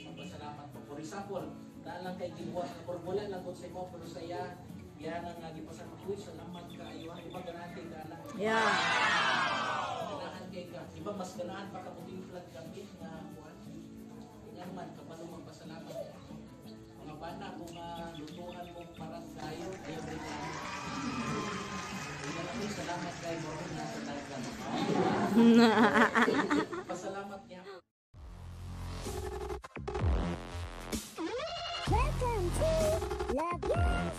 magpasalamat po. For example, daan lang kay gibuhat na formula lang kung sa mo, pero saya, yan ang gipasan mo, uy, salamat ka, ayun, di ba ganahan kay ka lang? Yeah. Ganahan kay ka, di ba mas ganahan pa kaputing flag kami nga buwan? Nga naman, kapalo magpasalamat. Mga bana, kung lutuhan mo parang kayo, ayaw rin na. Salamat kayo mo na sa dagat. Pasalamat niya. Welcome to Love Yes!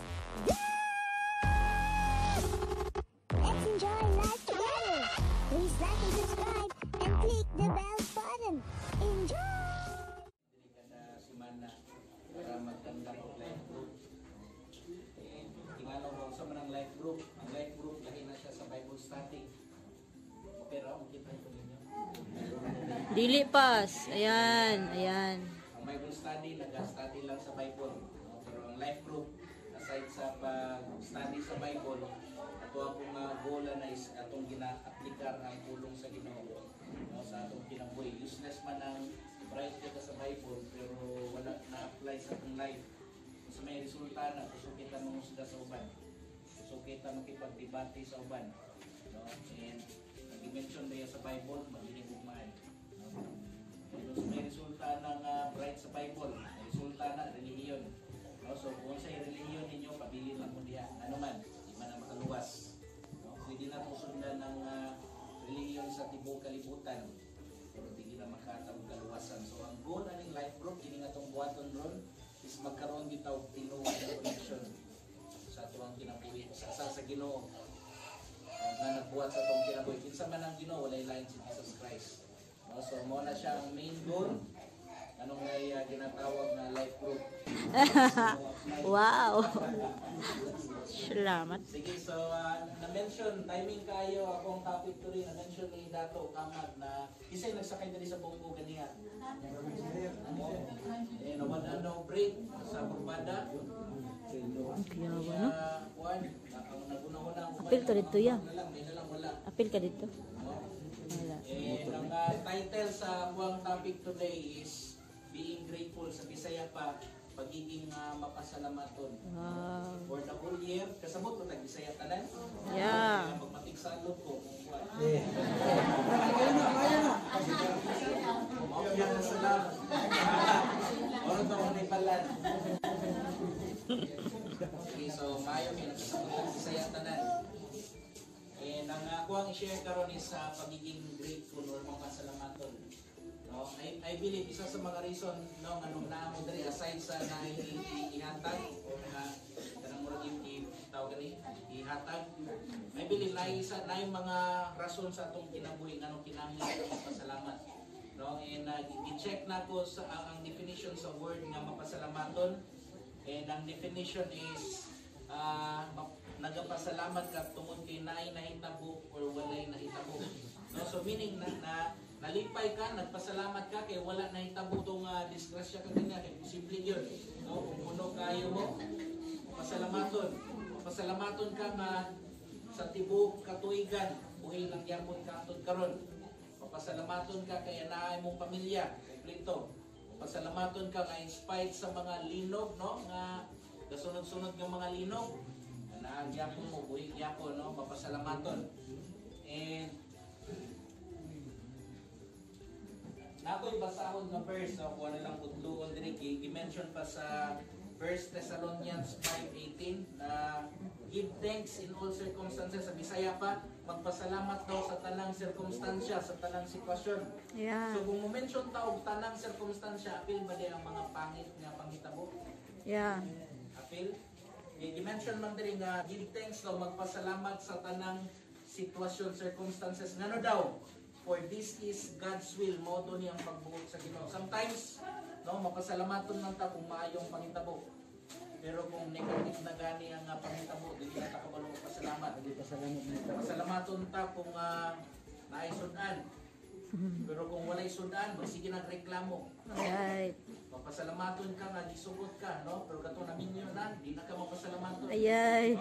Let's enjoy life together. Please like and subscribe and click the bell button. Enjoy! Jadi kada simana para magtanda og life group. Tingalo mo sa manang life group. Ang life group lahi na siya sa Bible study. Pero makita ito ninyo. Dili pas. Ayan, ayan. Ang Bible study, nag-study lang sa Bible. Pero ang life group, aside sa pag-study sa Bible, ito akong goal na is atong gina-aplikar ang pulong sa Ginoo. Sa atong kinabuhi. Useless man ang bright ka sa Bible, pero wala na-apply sa atong life. Sa may resulta na, gusto kita mamusda sa uban. Gusto kita makipagdebate sa uban. No? And nag-mention na sa Bible, magiging ugmaan. No? Pero sa may resulta ng bright sa Bible, may resulta na relihiyon. No? So kung sa relihiyon ninyo, pabili lang mo diya. Ano man, di man na makaluwas. No? Pwede na po sundan ng relihiyon sa tibok kalibutan. Pero di na makatawag kaluwasan. So ang goal na ng life group, hindi nga itong buhaton ron, is magkaroon bitaw Ginoo ng connection sa tuwang kinabuhi sa Ginoo na nagbuhat sa tuwang kinabuhi. Kinsa man ang Ginoo, walay lain si Jesus Christ. No? So mo na siya ang main goal. Anong may ginatawag na life group. Wow. Salamat. Sige, so na-mention, timing kayo akong topic to rin, na-mention ni Dato Kamad na isa'y nagsakay na rin sa bonggo ganiya. Eh, no break sa Burbada. Apil ka dito ya. May nalang wala. Apil ka dito. Wala. Eh, ang title sa buwang topic today is Being Grateful sa Bisaya pa, pagiging mapasalamaton. Wow. For the whole year, kasabot ko tag-Bisaya tanan. Yeah. Pagmatig sa alot ko. Mafia na salamat. Oras na kung naipalan. Okay, so mayo may nakasabot tag-Bisaya tanan. And ang ako ang i-share karon is sa pagiging grateful or mapasalamaton. No, I believe isa sa mga reason no anong naamo diri aside sa ihatag o kanang murag tawag ni ihatag, I believe na isa na yung mga rason sa atong kinabuhi nganong kinahanglan magpasalamat. No, and i-check na ko sa ang definition sa word nga mapasalamaton, and ang definition is nagapasalamat ka tungod kay naay nahitabo or walay nahitabo. No, so meaning na nalipay ka, nagpasalamat ka kay wala nahitabo tong disgrasya ka kanya, kay posible yun. No, kung puno kayo mo, pasalamaton ka nga sa tibok katuigan, buhay lang yapon ka atod karon. Pasalamaton ka kay anaay mong pamilya, kompleto. Pasalamaton ka nga in spite sa mga linog, no, nga kasunod-sunod ng mga linog, naagyapon mo, buhay yapon, no, papasalamaton. And nako'y basahon na verse, no, kung ano lang putluon din, i-mention pa sa 1 Thessalonians 5:18 na give thanks in all circumstances. Sa Bisaya pa, magpasalamat daw sa tanang sirkumstansya, sa tanang sitwasyon. Yeah. So kung mo-mention tao tanang sirkumstansya, apil ba di ang mga pangit nga panghitabo? Yeah. Apil? I-mention man din nga give thanks daw, magpasalamat sa tanang sitwasyon, circumstances. Ngano daw? For this is God's will, modo niyang pagbuot sa Ginoo. Sometimes, no, mapasalamaton lang ta kung maayong panghitabo. Pero kung negative na gani ang panghitabo, dili na ta kabalo pasalamat. Pasalamaton ta kung naay sudan. Pero kung walay sudan, sige nagreklamo. Alright. Mapasalamaton ka nga gisugot ka, no? Pero kato na minyo na, di na ka mapasalamaton. Ayay.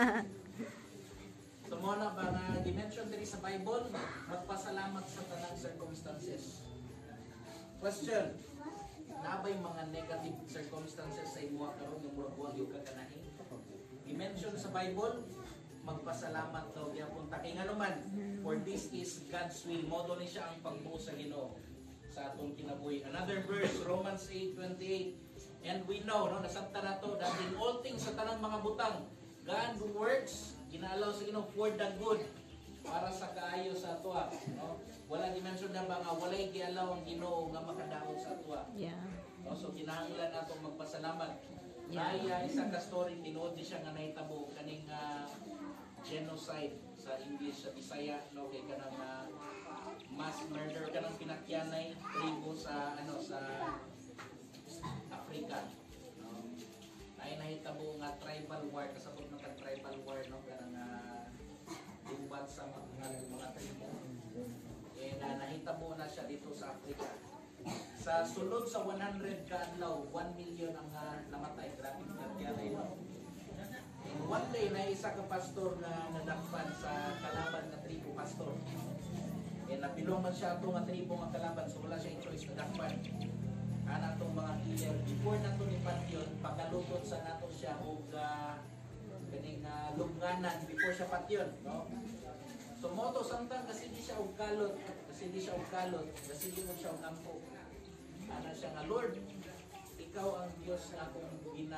So mo na ba nga dimension diri sa Bible, magpasalamat sa tanang circumstances. Question. nabay mga negative circumstances sa imo karon nga murag wa gyud ka kanahin. I-mention sa Bible, magpasalamat daw gyapon ta kay nganuman, for this is God's will. Modo ni siya ang pagbuo sa Ginoo sa atong kinabuhi. Another verse, Romans 8:28. And we know, no, nasabta na to, that in all things sa tanang mga butang, God works, ginaalaw sa Ginoo for the good, para sa kaayo sa atua, no? Wala dimension na ba nga walay gialaw ang Ginoo nga makadaot sa atua. Yeah. No, so kinahanglan nato magpasalamat. Yeah. Ay isa ka story tinuod ni siya nga nahitabo kaning genocide sa English sa Bisaya, no, kay kanang mass murder kanang pinakyanay tribo sa sa Africa. No? Ay nahitabo nga tribal war, kasabot ng tribal war, no, kanang lumbat sa mga tribo. Nahitabo na siya dito sa Africa. Sa sulod sa 100 ka adlaw, 1 million ang namatay. Grabe pinakyanay, no? One day, na isa ka pastor na nadakpan sa kalaban na tribo pastor. Napilong man siya itong tribo nga kalaban, so wala siya yung choice na dakpan. Ana itong mga killer, before na ito ni Patyon, pagkalutot sa nato siya o kaning lubnganan before siya Patyon, no? So moto samtang kasi di siya og kalot, kasi di siya mo siya og ampo. Ana siya nga, Lord, ikaw ang Diyos nga akong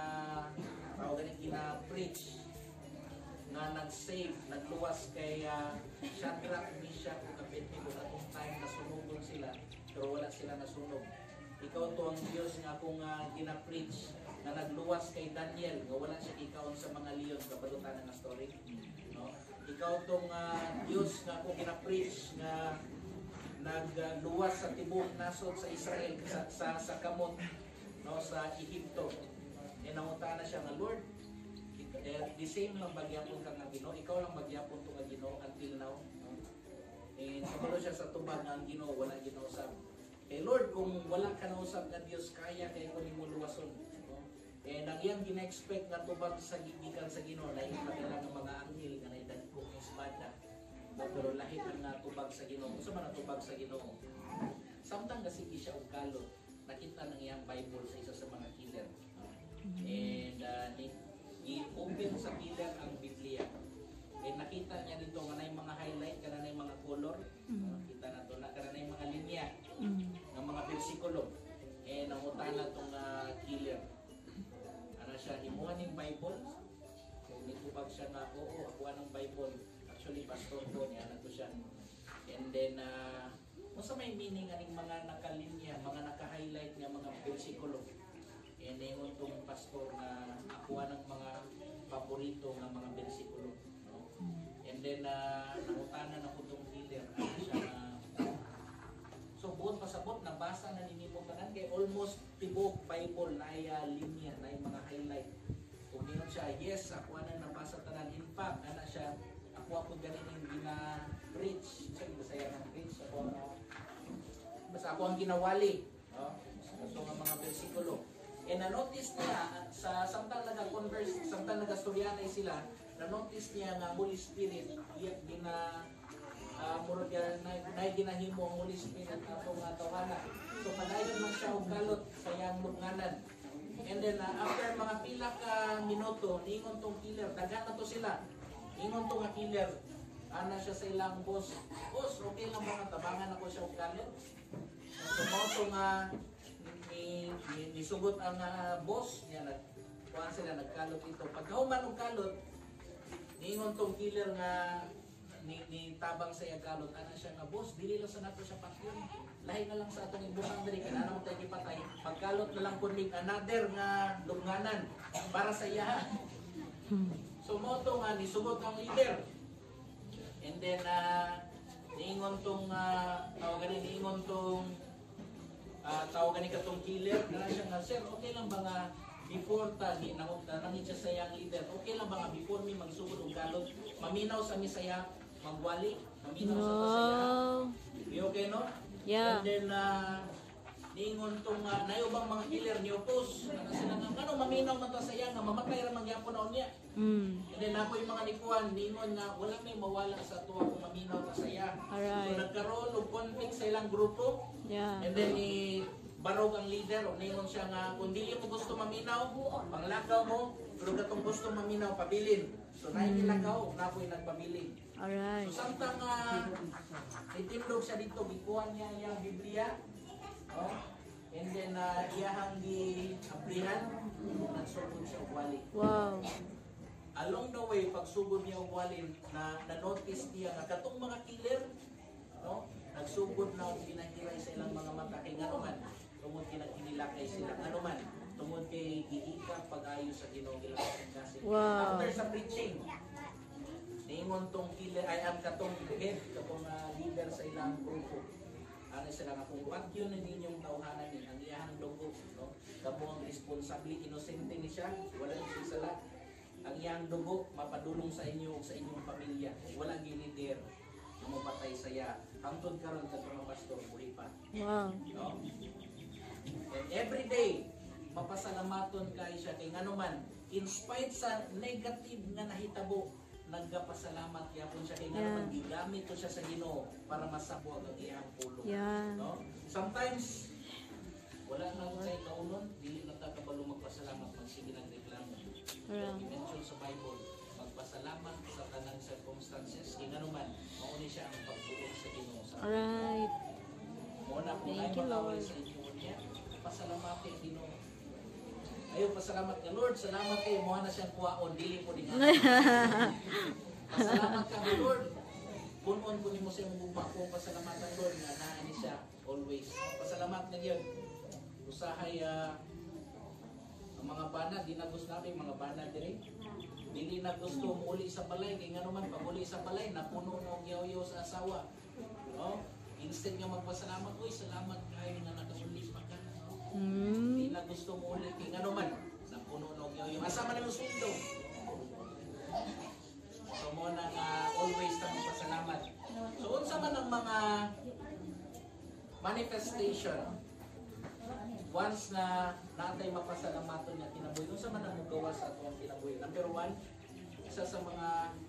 gina-preach nga nag-save, nagluwas kay Shadrach, Meshach ug Abednego atong time na sunugon sila pero wala sila nasunog. Ikaw to ang Diyos nga akong gina-preach na nagluwas kay Daniel nga wala siya gikaon sa mga leon, kabalutan nga story, no? Ikaw tong Diyos nga akong gina-preach nga nagluwas sa tibok nasod sa Israel sa kamot, no, sa Ehipto. Nanguta na siya nga, Lord, the same lang bagyapon ka nga Ginoo, ikaw lang bagyapon to nga Ginoo until now, no? Kabalo siya sa tubag nga ang Ginoo wala ginausab. Lord, kung wala ka nausab nga Dios, kaya kay ko nimo luwason, no? Nang iyang gina-expect nga tubag sa gigikan sa Ginoo, lahi pa nila nga mga anghel nga naidagko ng espada, no? Pero lahi nga tubag sa Ginoo. Unsa man ang tubag sa Ginoo? Samtang kasi siya og kalot, nakita ng iyang Bible sa isa sa mga killer. I-open sa killer ang Biblia. Nakita niya dito nga na yung mga highlight, kana na yung mga color. Nakita na to, kana na yung mga linya ng mga bersikulo. Nangutan na itong killer. Ano siya, himuhan yung Bible. Nitubag siya na, oo, ako ng Bible. Actually, pastor ko niya, na to siya. And then, sa may meaning aning mga nakalinya, mga naka-highlight nga mga bersikulo. Nengon tong pastor na akuha ng mga paborito ng mga bersikulo, no? And then nangutanan ako tong killer, ano siya so buot pasabot nabasa na ninimo tanan kay almost tibok Bible na linya na mga highlight. Kung niyon siya, yes, akuha na nabasa tanan. In fact, ana siya, ako ganin gina-preach. So Bisaya ng preach ako basta ako ang ginawali, no? So mga bersikulo. Na-notice niya sa samtang nag-converse, samtang nag-storyanay sila, na-notice niya nga Holy Spirit iyak din na ginahimo ang Holy Spirit atong tawanan. So padayon man siya og kalot sa iyang lubnganan. And then after mga pila ka minuto, niingon tong killer, daghan na to sila. Ingon tong killer, ana siya sa ilang boss. Boss, okay lang mga tabangan ako siya og kalot. So mo nisugot ang boss niya, nagkuhan sila, nagkalot ito. Pagkahuman og kalot, niingon tong killer nga ni tabang sa iyang kalot, ana siya nga, boss, dili lang sa nato siya patyon. Lahi na lang sa atong ibuhang diri, kanana mo tayo ipatay. Pagkalot na lang kunig another nga lubnganan para sa iya. So mo to nga nisugot ang leader. And then niingon tong tawagan ni katong killer na siya nga, sir, okay lang ba nga before nangit siya sa iyang leader, okay lang ba nga before mi magsugod og kalot, maminaw sa misaya, magwali, maminaw sa masaya. Okay, no? Yeah. And then niingon tong nayubang mga killer ni opos na sila nga ano maminaw man ta sa iya nga mamatay ra man gyapon na unya. And then ako yung mga likuan niingon nga wala may mawala sa tuwa kung maminaw ta sa iya. So nagkaroon og conflict sa ilang grupo. Yeah. And then barog ang leader o ningon siya nga kung dili mo gusto maminaw, panglakaw mo, pero katong gusto maminaw pabilin. So na nilakaw, na po'y nagpabilin. Alright. So samtang itimlog siya dito, gikuhan niya yung Biblia. Oh, and then iyahang gi-aplihan, nagsugod siya uwali. Wow. Along the way, pagsugod niya uwali, na-notice niya nga katong mga killer, no? Nagsugod na ang pinahiray sa ilang mga mata kay nga naman, tungod kinilakay sila nga naman, tungod kay giika pag-ayo sa Ginoo gilang kasi. Wow. After sa preaching, ningon tong killer ay am katong head katong leader sa ilang grupo. Ano sila nga kung what yun ang inyong tawhanan ni ang iyang dugo, no? Kamo ang responsable, inosente ni siya, wala siya sala. Ang iyang dugo mapadulong sa inyo ug sa inyong pamilya. Wala gilider na mapatay saya. Hangtod karon kadto mga pastor buhi pa. Wow. No? And every day mapasalamaton kay siya kay nganuman in spite sa negative nga nahitabo nagpasalamat gyapon siya kay nganuman gigamit ko siya sa Ginoo para masabot ang iyang pulong. Yeah. No? Sometimes wala na ko say kaunon, dili na ta kabalo magpasalamat magsige nang reklamo. Yeah. I-mention sa Bible, magpasalamat sa tanang circumstances kay nganuman mao ni siya ang pagtulong sa Ginoo sa Alright. muna po Thank ay you, makawal Lord. sa inyo niya. Pasalamat kay Ginoo. Ayaw pasalamat ka Lord, salamat kay mo na siyang kuwaon, dili po din. Pasalamat ka Lord. Punon ko nimo sa imong gugma kung pasalamatan Lord nga naa ni siya always. Pasalamat na gyud. Usahay ang mga bana di na gusto namin mga bana diri. Dili na gusto muli sa balay kay nganuman pag muli sa balay napuno na og yaw-yaw sa asawa. No? Instead nga magpasalamat, uy, salamat kayo na nakasulis pa ka. No? Hindi na gusto mo ulit. Kaya nga naman, napuno yung asama na yung sundo. So mo na always na magpasalamat. So unsa man ang mga manifestation once na natay mapasalamaton niya kinabuhi, unsa man ang magawa sa atong kinabuhi. Number one, isa sa mga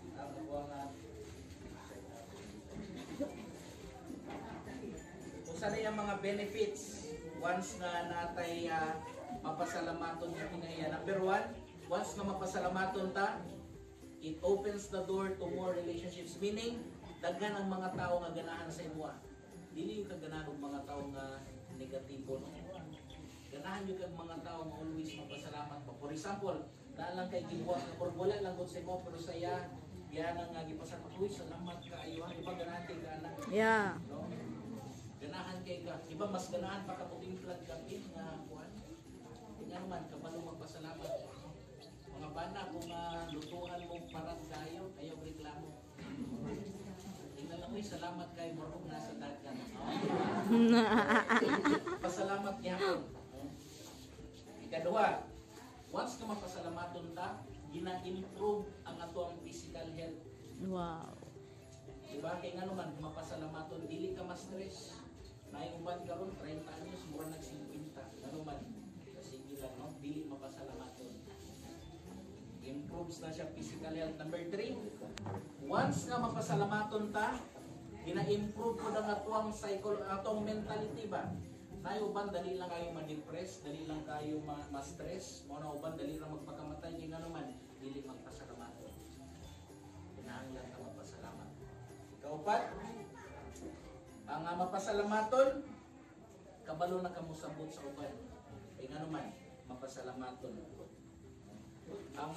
sana yung mga benefits once na natay mapasalamaton niya kinaya. Number one, once na mapasalamaton ta, it opens the door to more relationships. Meaning, daghan ang mga tao nga ganahan sa imo. Dili yung kaganahan ng mga tao nga negatibo. No? Ganahan yung kag mga tao nga always mapasalamat pa. For example, naalang kay gibuhat na wala lang gud sa imo pero saya yan ang gipasalamat. Uy, salamat ka ayuhan. Iba ganahan kay ka anak. Yeah. No? Ganahan kay ka. Iba mas ganahan pa ka puting flag kami nga kuan. Kanya naman kabalo magpasalamat. Mga bana kung lutuan mo parang kayo, ayaw reklamo. Tingnan lang uy, salamat kay morog nasa dagat. No? Pasalamat gyapon. No? Ikaduha, once ka mapasalamaton ta, gina-improve ang atong physical health. Wow. Diba? Kaya nga naman, mapasalamaton, dili ka ma-stress. Naiuban ka ron, 30 anyos, mura nag-50. Ano man, sige lang, no? Dili mapasalamaton. Improves na siya physical health. Number 3, once na mapasalamaton ta, gina-improve ko na atong atong mentality ba? Naiuban, dali lang kayo ma-depress, dali lang kayo ma-stress, mga uban, dali lang magpakamatay, kaya nga naman, dili magpasalamaton. Kinahanglan ka magpasalamat. Kaupat, ang mapasalamaton, kabalo na kamusabot sa uban. Kaya nga naman, mapasalamaton. Ang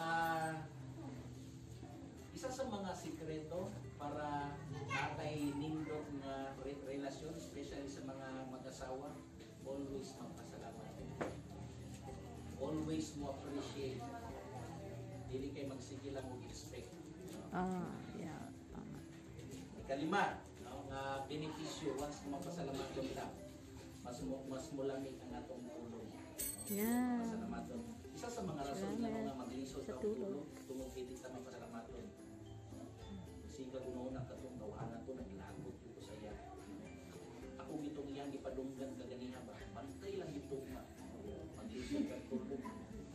isa sa mga sikreto para natay nindot na relasyon, especially sa mga mag-asawa, always magpasalamat. Always mo appreciate. Dili kay magsige lang og expect. Yeah. Ikalima, ang benepisyo once na mapasalamat lang, mas mulamig ang atong tulong. Yeah. Pasalamaton. Isa sa mga rason na mga maglisod Sa ang tulog. tulong, tumugkiti sa mapasalamaton. Sige ko na katong gawanan to naglagot ko sa iya. Ako gitong iyang ipadunggan kaganiha ba? Bantay lang itong maglisod ang tulong.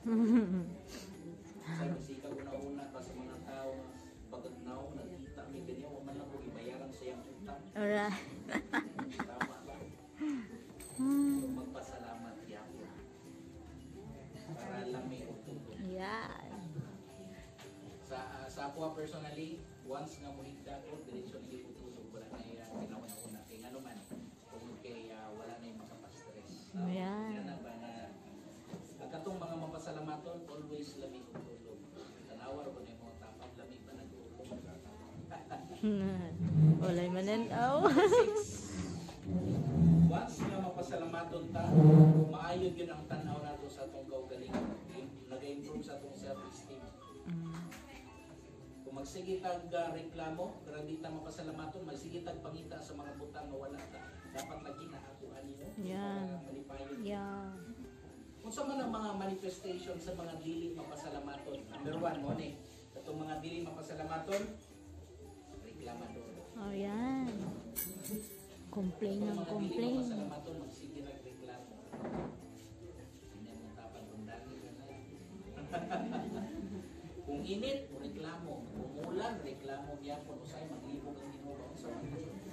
Sabi sika ko na una pa sa mga tao pagkagnaw, nakita may ganyan, o man lang ko ibayaran sa iyang utang. Alright. Tama ba? So, magpasalamat personally, once nga muhigda ko, diretsyo nili ko tulog, wala na yung ginawa-una. Kaya nga naman, kung wala na yung makapastress. Ayan. Yan na ba na, ang katong mga mapasalamaton, always lamig ang tulog. Tanawar ko na yung mga tapang, lamig ba nag-uulog? Walay manentaw. Once nga mapasalamaton ta, maayod yun ang tanaw nato sa atong kaugalingon. Nag-improve sa atong self-esteem. Kung magsige tag reklamo, pero di ta mapasalamaton, magsige tag pangita sa mga butang na wala ta. Dapat lagi na akuan niyo. Yan. Malipayon. Yeah. Kung sa man ang mga manifestation sa mga dili mapasalamaton, number 1 mo ni, itong mga dili mapasalamaton, reklamador. Oh, yan. Complain ng Mga complain. dili mapasalamaton, magsige nagreklamo. Hindi mo tapang rundani na. Kung init, reklamo. Kung ulan, reklamo gyapon. Usay maglibog ang Ginoo sa mga.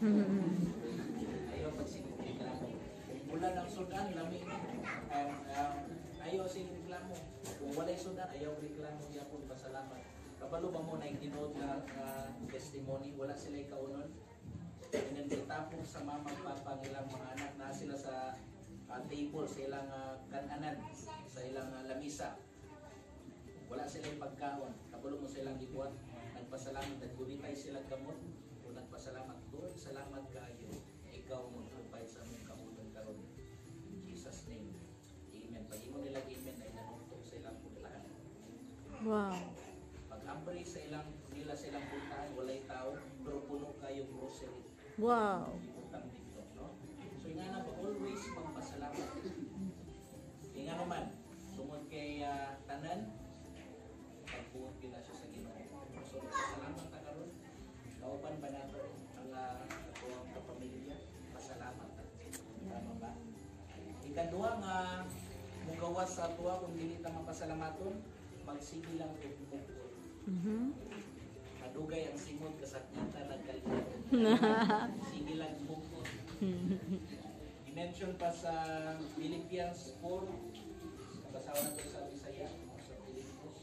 Ayaw pagsige reklamo. Kung ulan ang sudan, lamig. Ayaw sing reklamo. Kung walay sudan, ayaw reklamo gyapon. Pasalamat. Kabalo ba mo na yung tinood na testimony? Wala sila ikaunon. Tapos sa mama papa nilang mga anak na sila sa table, sa ilang kananan, sa ilang lamisa. Wala sila yung pagkaon. Kabalo mo silang gibuhat. Nagpasalamat. Naggunitay silang gamot. O nagpasalamat. Lord, salamat kayo. Ikaw mo provide sa aming kaulong karon. In Jesus' name. Amen. Pag imo nila amen ay nanuntok sa ilang puntahan. Wow. Pag-ampre sa ilang nila sa ilang puntahan, walay tao, pero puno kayo grocery. Wow. Importante dito, no? So nga na always magpasalamat. Kaya nga naman, tungod kay tanan, pagbuot kita siya sa Ginoo. So pasalamat ta karon. Kauban ba nato ang atuang kapamilya? Pasalamat ta. Tama ba? Ikaduha nga mugawas sa atuwa kung dili ta mapasalamaton, magsige lang ug bukod. Madugay ang simot kasakitan nagkalito. Sige lang bukod. I-mention pa sa Philippians 4, kasawa na ito sa Bisaya, sa Philippos.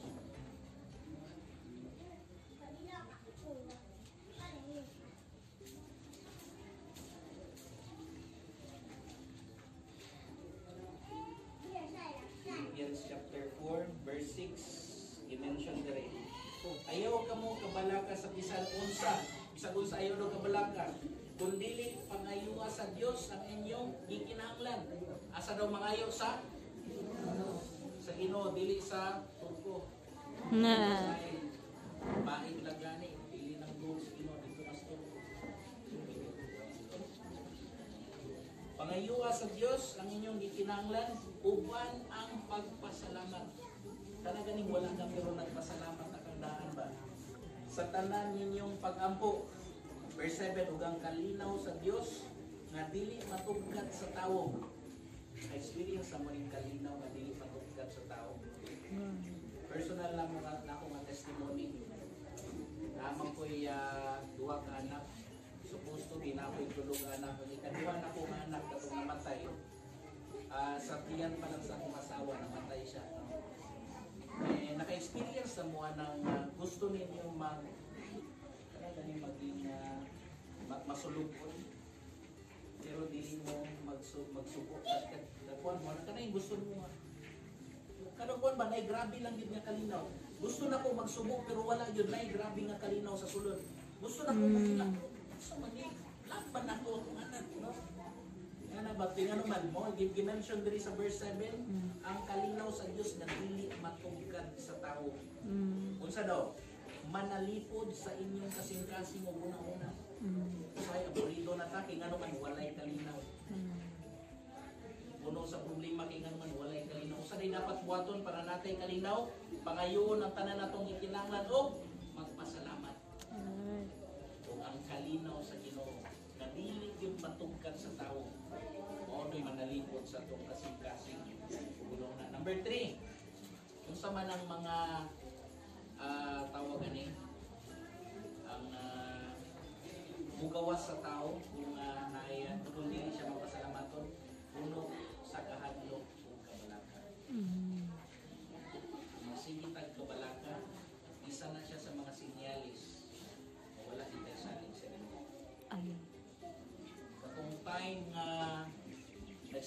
Philippians chapter 4, verse 6, i-mention na rin. Ayaw ka mo kabalaka sa bisan unsa, bisag unsa ayaw no kabalaka. Kung dili pangayuwa sa Dios ang inyong gikinahanglan. Asa daw mangayo sa Ginoo, dili sa turko. Na. Bahin lang gani, dili ng goals Ginoo dito mas turko. Pangayuwa sa Dios ang inyong gikinahanglan uban ang pagpasalamat. Kana ganing wala ka pero nagpasalamat na kandaan ba? Sa tanan ninyong pag-ampo. Verse 7, ugang kalinaw sa Dios nga dili matugkad sa tawo. Experience sa maring kalinaw nga dili matugkad sa tawo. Personal lang na ako nga testimony. Namang ko'y duha ka anak. Supposed to be na ako'y tulog anak. Ikaduha na ko nga anak katong namatay. Sa tiyan pa lang sa akong asawa, namatay siya. Naka-experience na mo ng gusto ninyo maging masulubon, pero dili mo magsuko. Kakuan mo, kana yung gusto mo. Kakuan ba, nay grabe lang yun nga kalinaw. Gusto na ko magsubok, pero wala yun, nay grabe nga kalinaw sa sulod. Gusto na ko makilak. Gusto man laban ako akong anak, no? Nga ba, tingnan naman mo, gimension diri sa verse 7, ang kalinaw sa Dios na dili matugkad sa tao. Unsa daw? Manalipod sa inyong kasing-kasing o una-una. Say, aburido na ta, kaya nga naman walay kalinaw. Puno sa problema, kaya nga naman walay kalinaw. Sa din dapat buhaton para natay kalinaw, pangayoon ang tanan natong ikinanglan o magpasalamat. O ang kalinaw sa Ginoo na dili yung matugkad sa tao. O do'y manalipod sa itong kasing-kasing. Number 3, kung sa man ang mga tawag ani ang mugawas sa tao kung kung dili siya mapasalamaton, puno sa kahadlok o kabalaka. Sige tag kabalaka, isa na siya sa mga sinyalis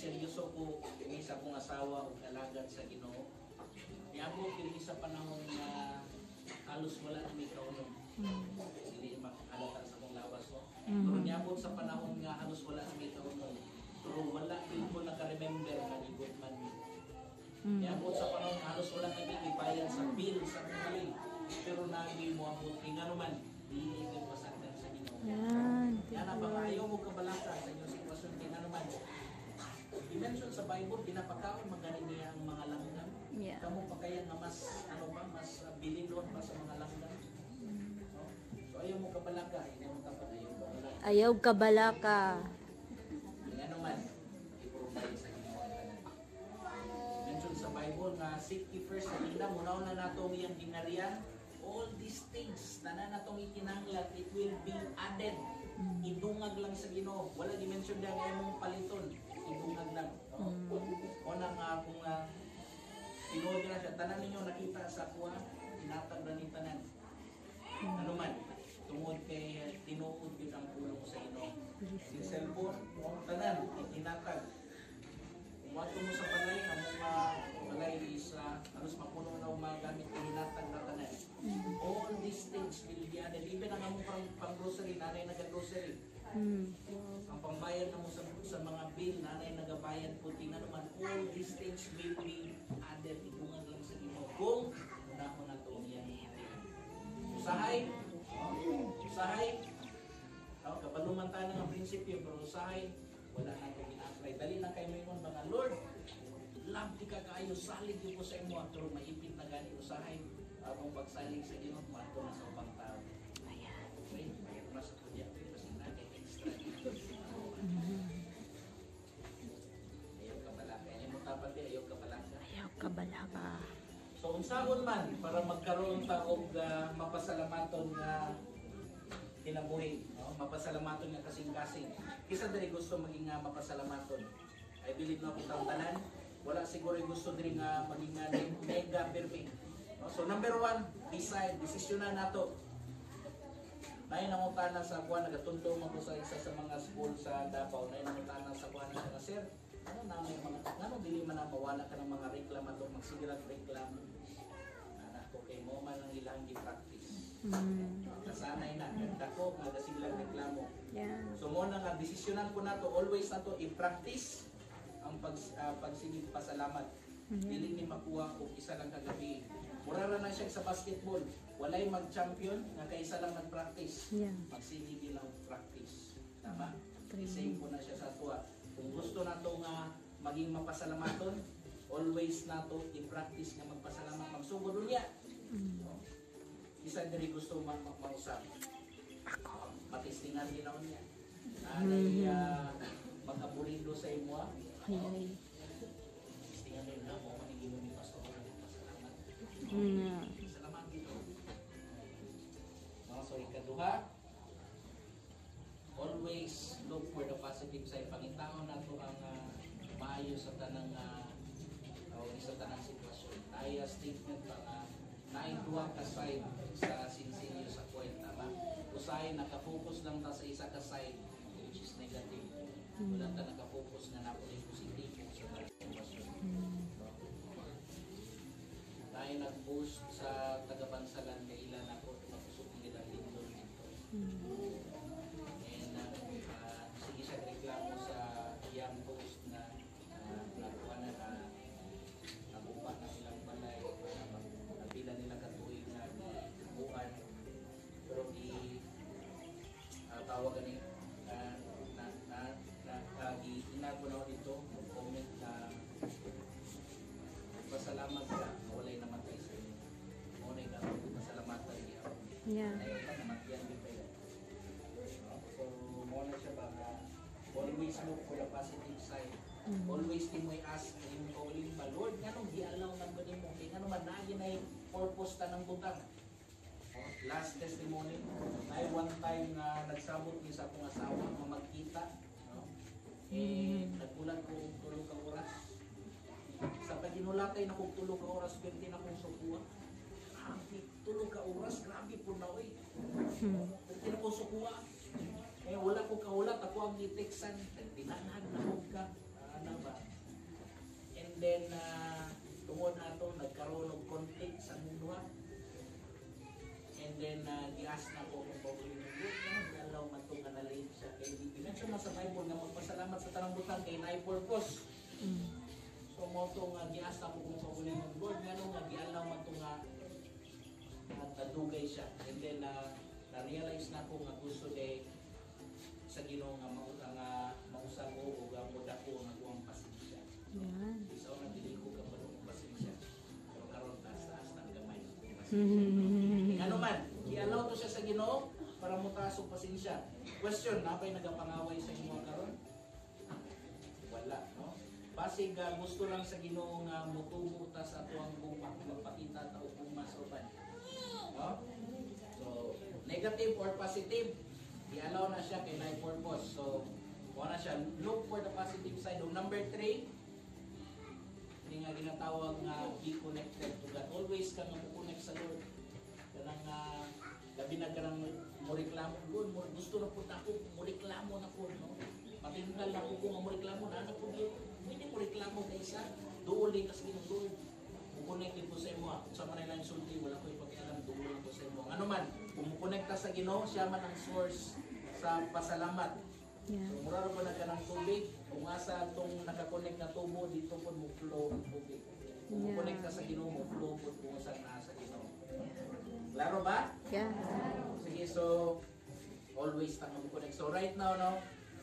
seryoso ko kini sa akong asawa o kalagad sa Ginoo. Niabot kini sa panahon nga halos wala na may kaunom. Hindi makalata sa akong lawas ko. Pero niabot sa panahon nga halos wala na may kaunom. Pero wala din ko naka-remember na ligot man mi. Niabot sa panahon nga halos wala na may ibayan sa bill sa kumaling. Pero nagi mo abot nga naman hindi ko pasaktan sa Ginoo. Yan. Yan ang mga ayaw mo kabalaka sa inyong sitwasyon nga naman. I-mention sa Bible, ginapakaon magaling niya ang mga langgam. Yeah. Kamu pa kaya nga mas, mas bililon pa sa mga langgam. So ayaw mo kabalaka, hindi mo kapag ayaw kabalaka. Ayaw kabalaka. Nga naman, i-provide sa inyo. Mention sa Bible nga, seek ye first sa kingdom, una-una nato iyang ginarian, all these things, tanan natong ikinanglat, it will be added. Idungag lang sa Ginoo. Wala di-mention dyan nga imong paliton. Idungag lang. O nang kung tinuod na siya, tanan ninyo nakita sa kuha, tinatag na ni tanan. Ano man, tungod kay tinuod yun ang pulong sa Ginoo. Si cellphone, tanan, itinatag. Kung wato mo sa balay, ang mga balay is halos mapuno na umagamit ng hinatag na tanan. All these things will be added. Even ang among pang-grocery, nanay nag-grocery. Ang pambayad na mo sa mga bill, nanay nagabayad po, tingnan naman, all these things will be added. Ibungan lang sa Ginoo. Kung una ko na ito yan. Usahay. Usahay. Kapaluman tayo ng prinsipyo, pero usahay, wala na ito ginapray. Dali na kayo ngayon, mga Lord, love di ka kayo, salig ko sa imo, pero maipit na gani usahay. Kung pagsalig sa Ginoo, mato na sa upang tao. Ayan. Okay, mayroon na sa kudya. Kasi natin extra. Ayaw ka balaka. Ayaw mo tapati, ayaw ka balaka. Ayaw kabalaka. So, unsahon man, para magkaroon ta og mapasalamaton nga kinabuhi. No? Mapasalamaton nga kasing-kasing. Kisa diri gusto maging mapasalamaton. I believe na kitang tanan. Wala siguro gusto diri nga maging mega perfect. So number 1, decide, desisyonan nato. Nay nangutana sa kuan nagatuntong mo sa isa sa mga school sa Davao, nay nangutana sa kuan nga sir, ano na may mga ngano dili man na mawala ka ng mga reklamo magsigilag reklamo. Ana ko kay mo man ang ilang gi-practice. Kasanay na dako nga sigilag reklamo. Yeah. So mo na nga desisyonan ko nato always nato i-practice ang pagsigig pasalamat. Dili ni makuha og isa lang kagabi. Murara na siya sa basketball. Walay mag-champion nga kaysa lang mag-practice. Yeah. Magsinigi lang practice. Tama? Same po na siya sa tuwa. Kung gusto nato nga maging mapasalamaton, always nato i-practice nga magpasalamat. Magsugod niya. Isa diri gusto mausap. Matistingan din ako niya. Anay mag-aburido sa imo. Ay. Matistingan din na mo manigin mo ni pastor nga magpasalamat. Salamat dito. So ikaduha, always look for the positive side. Pangitaon nato ang maayo sa tanang sa tanang sitwasyon. Ay statement pa nga naidua ka side sa sinsinyo sa kwenta ba? Usahay naka-focus lang ta sa isa ka side which is negative. Wala ta naka-focus na napo ni positive sa tanang sitwasyon. Tayo nag-boost sa tagabansalan na ilan ako mapusok nila dito. And sige siya reklamo sa young post na nakuha na nabupa na silang balay napila nila katuig na buwan pero tawag ni inago na ako dito comment na pasalamat ka walay namatay sa inyo muna yung pasalamatan niya Yeah. ayaw ka namatyan di pa yun so muna siya baka always look for the positive side always din mo i-ask yung kauling ba Lord nga nung di-allow ng ba mo nga naman na yun ay purpose ta ng butang last testimony ay one time na nagsabot niya sa akong asawa na magkita nagkulat ko tulong ka oras sa paginulatay na kong tulong ka oras perti na kong sukuha grabe tulong ka oras grabe po na oy perti na kong sukuha wala ko kaulat ako ang iteksan tinanghag na kong ka ano ba then tungod ato nagkaroon og conflict sa mundo. And then gias na ko kung pauli ng Lord, alaw man itong analin siya. Kaya pinensyon na sa Bible nga magpasalamat sa tanang butang kay na purpose. So mo itong gias na ko kung pauli ng Lord, nga nga gialaw man itong nadugay siya. And then na-realize na ko nga gusto day sa Ginoo nga mausap ko o muda ko nga kuwang pasensya. Yan. Isa na dili ko ka padung pasensya. Pero karon taas-taas ng gamay. Ano man, i-allow to siya sa Ginoo para mutaas og pasensya. Question, napay nagapangaway sa inyo karon? Wala, no? Basig gusto lang sa Ginoo nga mutubo ta sa atuang gumpak magpakita ta og guma sa uban. No? So, negative or positive, i-allow na siya kay life purpose. So, wala siya, look for the positive side. Number 3, hindi nga ginatawag nga be connected to God. Always ka nga connect sa Lord. Kanang labi na ka nang muriklamo. Lord, gusto na po ako, muriklamo na po. No? Matingkal na po kung muriklamo na. Ano po yun? Hindi muriklamo na isa. Doon kasi ng Lord. Connect po sa imo. Kung sa manila yung sulti, wala ko ipakialam. Doon po sa imo. Ano man, kung mukonekta sa Ginoo, siya man ang source sa pasalamat. Yeah. So, mura rin po na ka ng tubig. Kung asa itong nakakonect na tubo, dito po mo flow ang tubig. Kung mukonekta sa Ginoo, mo flow po kung saan nasa Ginoo. Klaro ba? Yeah. Sige, so always tanga mo connect. So right now, no,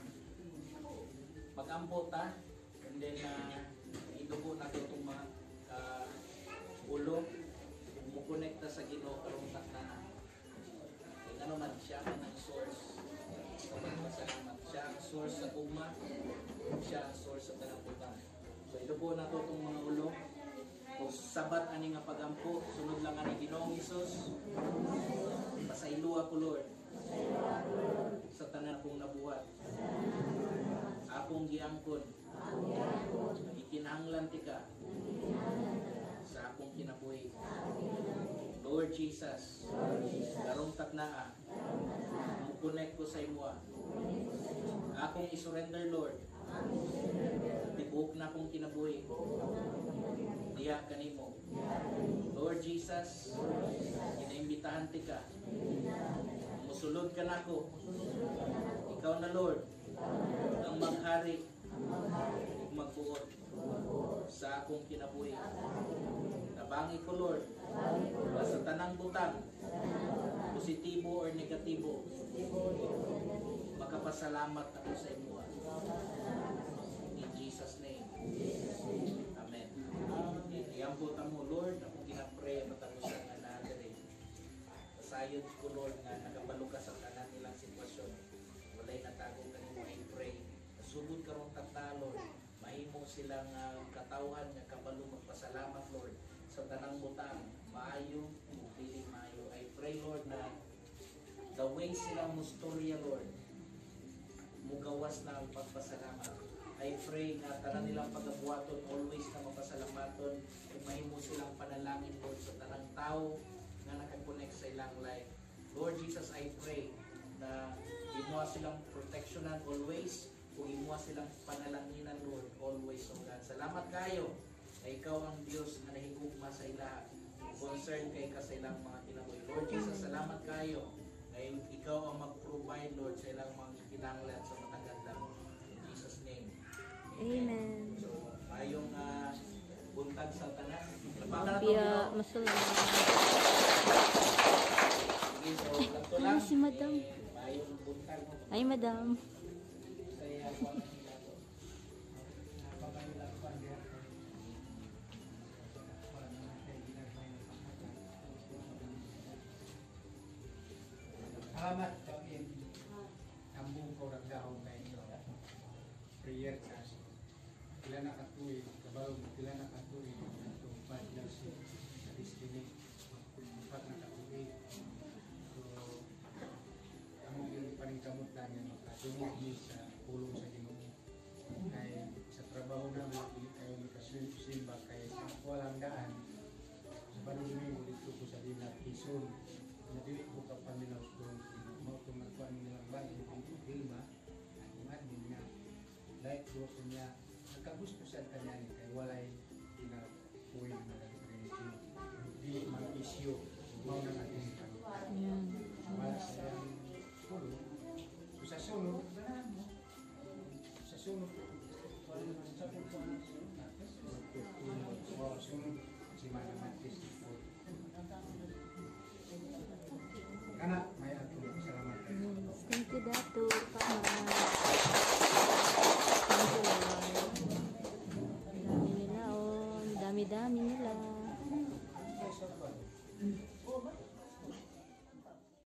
mag-ampo ta, and then idugo na ito itong mga ulo. Kung mo connecta sa Ginoo, karong takna. Kaya ano man, siya man ang source sa pagpasalamat. Siya ang source sa ugma, siya ang source sa tanaputan. So idugo na ito itong mga ulo. Kung sabat ani nga pagampo, sunod lang ani Ginoong Hesus. Pasayloa ko Lord sa tanan kong nabuhat. Akong giangkon. Ikinahanglan ti ka sa akong kinabuhi. Lord Jesus, karong taknaa, mukonect ko sa imo. Akong isurrender Lord. Tibuok na akong kinabuhi. Diya kanimo. Lord Jesus, inaimbitahan ti ka. Musulod ka na ako. Ikaw na Lord, ang maghari, magbuot sa akong kinabuhi. Tabangi ko Lord, sa tanang butang, positibo or negatibo, makapasalamat ako sa imo. In Jesus' name. Amen. Iyan po mo Lord, ako ginapray matalusan na natin. Pasayod ko Lord nga nagabalukas ang kanan nilang sitwasyon. Walay natago kanimo, I pray. Nasugod karong takta Lord, mahimo silang katawhan nga kabalo magpasalamat Lord sa tanang butang, maayo, dili maayo. I pray Lord na the way silang mustorya Lord, mugawas na ang pagpasalamat. I pray na tanan nilang pagabuhaton always na mapasalamaton kung mahimo silang panalangin Lord sa tanang tao nga nakakonect sa ilang life. Lord Jesus, I pray na imuha silang protectionan always, kung imuha silang panalanginan Lord always, O God. Salamat kayo na ikaw ang Diyos na nahigugma sa ila, concern kay ka sa ilang mga kinabuhi. Lord Jesus, salamat kayo na ikaw ang mag-provide Lord sa ilang mga kinanglan sa mataganda. In Jesus' name. Amen. So, mayong buntag sa tanan. Lapakan na ito, Pia, Ginoo. masalamat. Sige, so, lanto lang. si Madam. Mayong buntag. Ay, Madam. Saya ako ang hinato. Salamat kami ambung ko ragdahon kayo. Prayer church. Pila na katuig, kabalo pila na katuig ito partnership sa destiny. Pat na katuig. So among yung paningkamot lang yan makatungog ni sa pulong sa Ginoo. Kay sa trabaho namin pili kayo makasimba kay sa walang daan. Sa paningkamot dito ko sa dinar Quezon. Nadili ko ka paminaw doon. Mau tumakuan nilang bahay yung Dilma. Ang admin niya. Like group niya. Nagkagusto sa kanya kay walay na tuwi na religion. Di mag-issue. Mau na natin ito. Yan. Wala sa sulod. So, sa sulod, sa sulod, sunod si Manamatis. Kana,